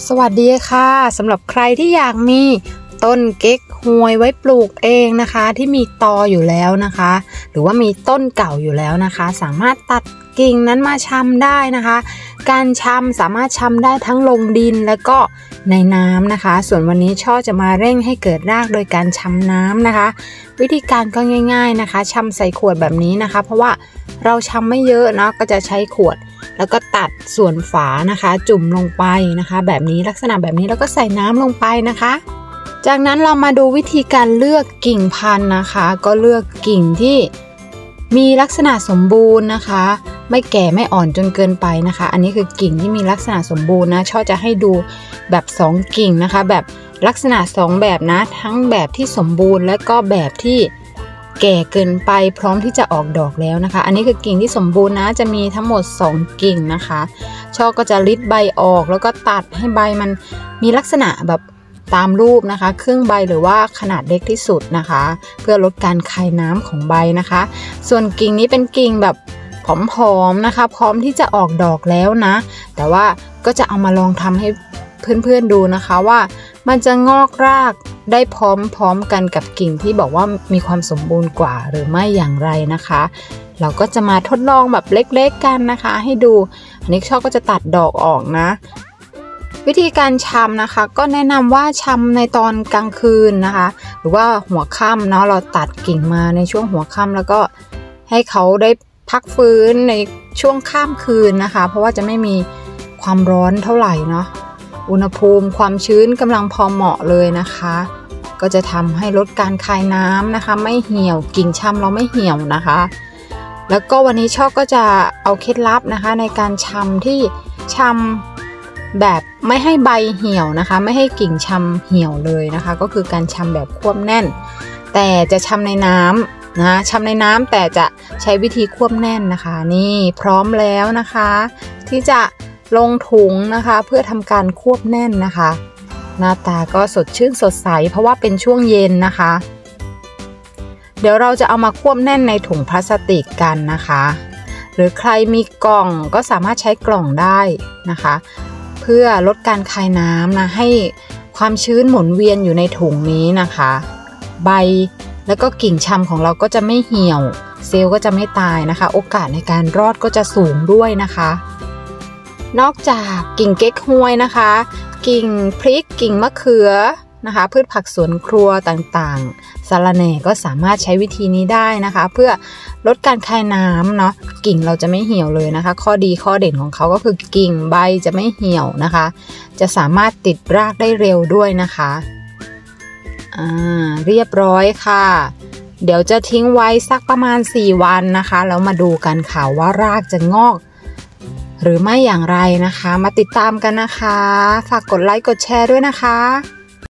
สวัสดีค่ะสำหรับใครที่อยากมีต้นเก๊กฮวยไว้ปลูกเองนะคะที่มีตออยู่แล้วนะคะหรือว่ามีต้นเก่าอยู่แล้วนะคะสามารถตัดกิ่งนั้นมาชำได้นะคะการชำสามารถชำได้ทั้งลงดินและก็ในน้ำนะคะส่วนวันนี้ช่อจะมาเร่งให้เกิดรากโดยการชำน้ำนะคะวิธีการก็ง่ายๆนะคะชำใส่ขวดแบบนี้นะคะเพราะว่าเราชำไม่เยอะเนาะก็จะใช้ขวดแล้วก็ตัดส่วนฝานะคะจุ่มลงไปนะคะแบบนี้ลักษณะแบบนี้แล้วก็ใส่น้ำลงไปนะคะจากนั้นเรามาดูวิธีการเลือกกิ่งพันธุ์นะคะก็เลือกกิ่งที่มีลักษณะสมบูรณ์นะคะไม่แก่ไม่อ่อนจนเกินไปนะคะอันนี้คือกิ่งที่มีลักษณะสมบูรณ์นะช่อจะให้ดูแบบ2กิ่งนะคะแบบลักษณะ2แบบนะทั้งแบบที่สมบูรณ์และก็แบบที่แก่เกินไปพร้อมที่จะออกดอกแล้วนะคะอันนี้คือกิ่งที่สมบูรณ์นะจะมีทั้งหมด2กิ่งนะคะช่อก็จะริดใบออกแล้วก็ตัดให้ใบมันมีลักษณะแบบตามรูปนะคะครึ่งใบหรือว่าขนาดเล็กที่สุดนะคะเพื่อลดการคายน้ำของใบนะคะส่วนกิ่งนี้เป็นกิ่งแบบผอมๆนะคะพร้อมที่จะออกดอกแล้วนะแต่ว่าก็จะเอามาลองทำให้เพื่อนๆดูนะคะว่ามันจะงอกรากได้พร้อมกันกับกิ่งที่บอกว่ามีความสมบูรณ์กว่าหรือไม่อย่างไรนะคะเราก็จะมาทดลองแบบเล็กๆกันนะคะให้ดูอันนี้ช่อก็จะตัดดอกออกนะวิธีการชำนะคะก็แนะนำว่าชำในตอนกลางคืนนะคะหรือว่าหัวค่ำเนาะเราตัดกิ่งมาในช่วงหัวค่ำแล้วก็ให้เขาได้พักฟื้นในช่วงข้ามคืนนะคะเพราะว่าจะไม่มีความร้อนเท่าไหร่เนาะอุณหภูมิความชื้นกำลังพอเหมาะเลยนะคะก็จะทำให้ลดการคายน้ำนะคะไม่เหี่ยวกิ่งชำเราไม่เหี่ยวนะคะแล้วก็วันนี้ช่อก็จะเอาเคล็ดลับนะคะในการชำที่ชำแบบไม่ให้ใบเหี่ยวนะคะไม่ให้กิ่งชำเหี่ยวเลยนะคะก็คือการชำแบบควบแน่นแต่จะชำในน้ำนะชำในน้ำแต่จะใช้วิธีควบแน่นนะคะนี่พร้อมแล้วนะคะที่จะลงถุงนะคะเพื่อทำการควบแน่นนะคะหน้าตาก็สดชื่นสดใสเพราะว่าเป็นช่วงเย็นนะคะเดี๋ยวเราจะเอามาควบแน่นในถุงพลาสติกกันนะคะหรือใครมีกล่องก็สามารถใช้กล่องได้นะคะเพื่อลดการคายน้ำนะให้ความชื้นหมุนเวียนอยู่ในถุงนี้นะคะใบแล้วก็กิ่งชำของเราก็จะไม่เหี่ยวเซลล์ก็จะไม่ตายนะคะโอกาสในการรอดก็จะสูงด้วยนะคะนอกจากกิ่งเก๊กฮวยนะคะกิ่งพริกกิ่งมะเขือนะคะพืชผักสวนครัวต่างๆสะระแหน่ก็สามารถใช้วิธีนี้ได้นะคะเพื่อลดการคายน้ำเนาะกิ่งเราจะไม่เหี่ยวเลยนะคะข้อดีข้อเด่นของเขาก็คือกิ่งใบจะไม่เหี่ยวนะคะจะสามารถติดรากได้เร็วด้วยนะคะเรียบร้อยค่ะเดี๋ยวจะทิ้งไว้สักประมาณ4 วันนะคะแล้วมาดูกันค่ะว่ารากจะงอกหรือไม่อย่างไรนะคะมาติดตามกันนะคะฝากกดไลค์กดแชร์ด้วยนะคะ